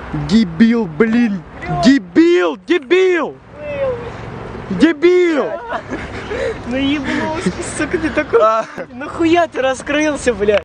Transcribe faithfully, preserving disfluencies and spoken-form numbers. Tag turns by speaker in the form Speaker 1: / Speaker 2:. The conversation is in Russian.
Speaker 1: Дебил, блин! Дебил! Дебил! Дебил!
Speaker 2: Ну ебнулся, сука, ты такой. Нахуя ты раскрылся, блядь?